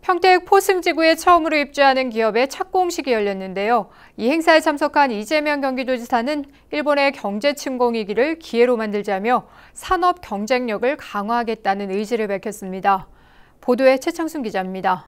평택 포승지구에 처음으로 입주하는 기업의 착공식이 열렸는데요. 이 행사에 참석한 이재명 경기도지사는 일본의 경제 침공 위기를 기회로 만들자며 산업 경쟁력을 강화하겠다는 의지를 밝혔습니다. 보도에 최창순 기자입니다.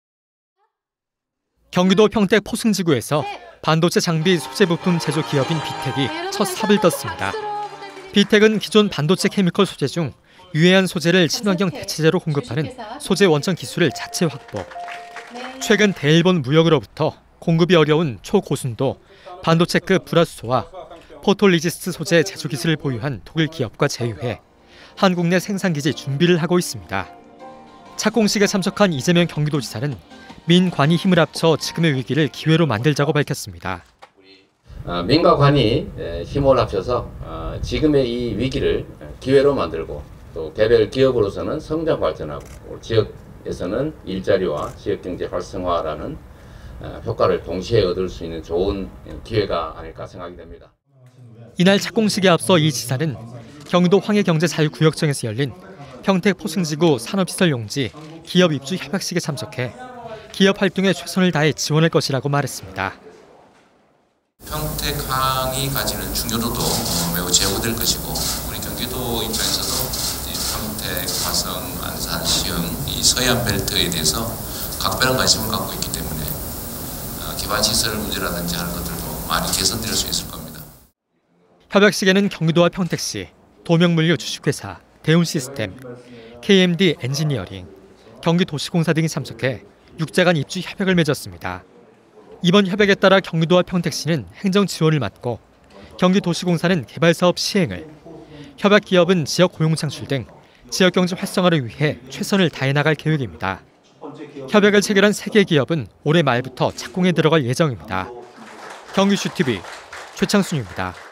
경기도 평택 포승지구에서 반도체 장비 소재 부품 제조 기업인 비텍이 첫 삽을 떴습니다. 비텍은 기존 반도체 케미컬 소재 중 유해한 소재를 친환경 대체재로 공급하는 소재 원천 기술을 자체 확보. 최근 대일본 무역으로부터 공급이 어려운 초고순도 반도체급 불화수소와 포톨리지스트 소재 제조 기술을 보유한 독일 기업과 제휴해 한국 내 생산기지 준비를 하고 있습니다. 착공식에 참석한 이재명 경기도지사는 민관이 힘을 합쳐 지금의 위기를 기회로 만들자고 밝혔습니다. 민과 관이 힘을 합쳐서 지금의 이 위기를 기회로 만들고 또 개별 기업으로서는 성장 발전하고 지역에서는 일자리와 지역경제 활성화라는 효과를 동시에 얻을 수 있는 좋은 기회가 아닐까 생각이 됩니다. 이날 착공식에 앞서 이 지사는 경기도 황해경제자유구역청에서 열린 평택 포승지구 산업시설 용지 기업 입주 협약식에 참석해 기업 활동에 최선을 다해 지원할 것이라고 말했습니다. 평택항이 가지는 중요도도 매우 제고될 것이고 우리 경기도 입장에서도 평택, 화성, 안산, 시흥 이 서해안 벨트에 대해서 각별한 관심을 갖고 있기 때문에 기반 시설 문제라든지 하는 것들도 많이 개선될 수 있을 겁니다. 협약식에는 경기도와 평택시, 도명물류 주식회사, 대운시스템, KMD 엔지니어링, 경기도시공사 등이 참석해 6자 간 입주 협약을 맺었습니다. 이번 협약에 따라 경기도와 평택시는 행정 지원을 맡고 경기도시공사는 개발사업 시행을, 협약 기업은 지역 고용 창출 등 지역경제 활성화를 위해 최선을 다해 나갈 계획입니다. 협약을 체결한 3개 기업은 올해 말부터 착공에 들어갈 예정입니다. 경기슈TV 최창순입니다.